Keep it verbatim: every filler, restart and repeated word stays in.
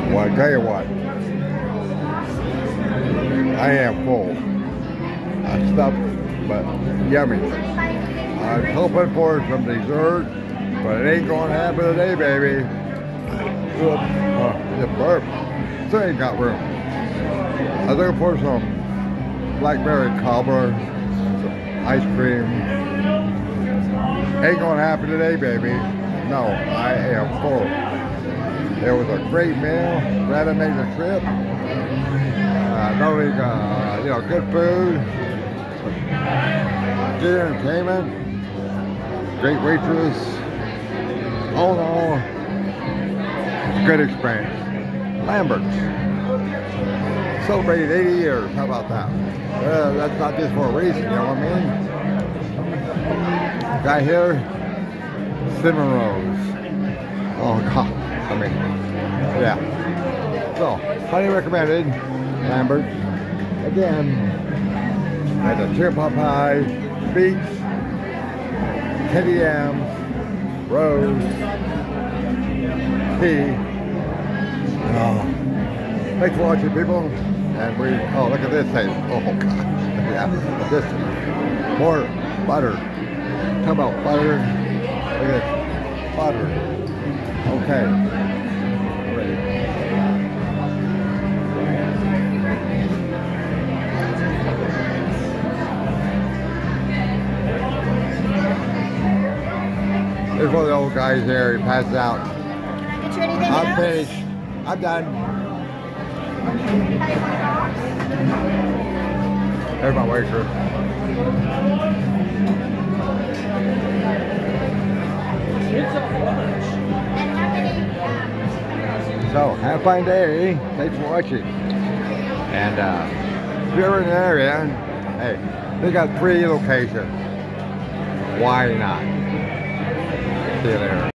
Well, I tell you what, I am full. I stuffed, but yummy. I was hoping for some dessert, but it ain't gonna happen today, baby. Uh, the burp. Still ain't got room. I was looking for some blackberry cobbler, some ice cream. Ain't gonna happen today, baby. No, I am full. It was a great meal. Glad I made the trip. Uh, not only, uh, you know, good food, good entertainment, great waitress. All in all, it's a good experience. Lambert's celebrated eighty years. How about that? Uh, that's not just for a reason, you know what I mean? Guy here, cinnamon rolls. Oh God. I mean, yeah. So, highly recommended. Lambert's. Again, at the Chip-Hop High, Beach, Teddy M, Rose, P. Oh. Thanks for watching, people. And we, oh, look at this thing. Oh, God. Yeah, this, more butter. Talk about butter. Look at this. Butter. Okay. Ready. There's one of the old guys there. He passes out. Get you anything I'm else? finished. I'm done. There's my waitress. So, have a fine day. Thanks for watching. And uh, if you're ever in the area, hey, they got three locations. Why not? See you later.